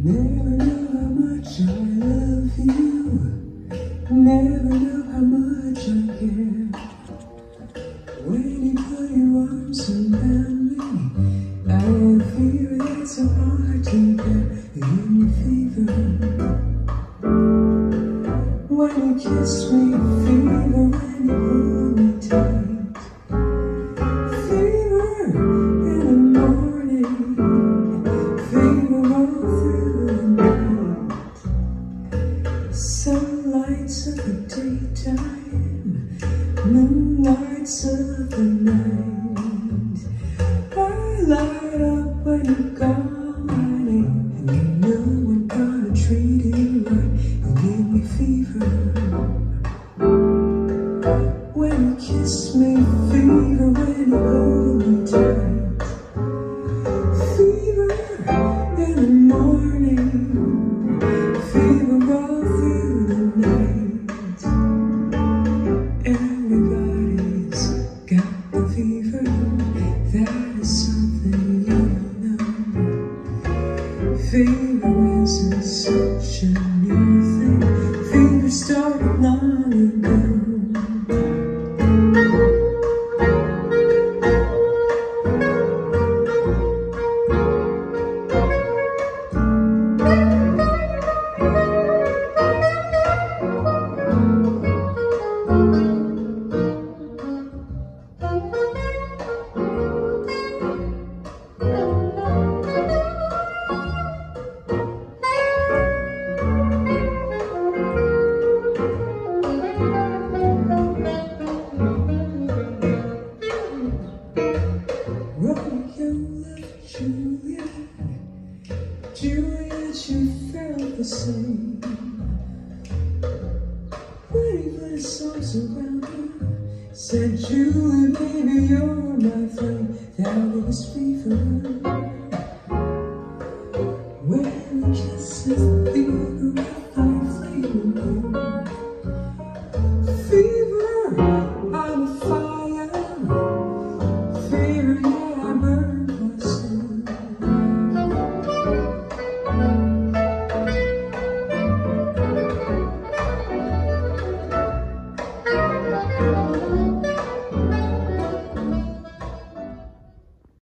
Never knew how much I love you. Never knew how much I care. When you put your arms around me, I had a fever that's so hard to bear. Give me fever. When you kiss me, fever. When you hold me tight, fever in the morning, fever all through the night. Sunlights of the daytime, moonlights of the night. I light up when you call my name, and you know I'm gonna treat you right. You give me fever. When you kiss me, fever. When you hold me tight, fever in the morning, fever all through the night. Everybody's got the fever. That is something you know. Fever isn't such a new thing. Fever started long ago. Juliet, you felt the same. When he put his arms around her, said, Julie, baby, you're my flame. That was fever.